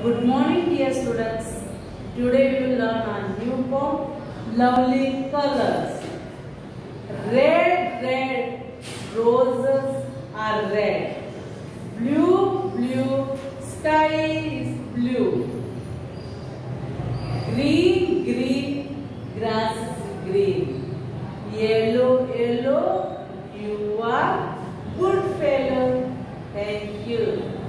Good morning, dear students. Today we will learn a new poem, Lovely Colors. Red, red, roses are red. Blue, blue, sky is blue. Green, green, grass is green. Yellow, yellow, you are good fellow. Thank you.